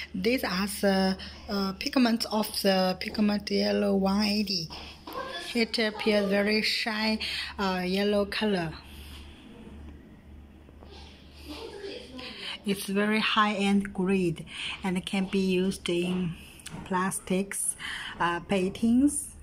These are the pigments of the pigment yellow 180. It appears very shiny yellow color. It's very high-end grade and can be used in plastics, paintings,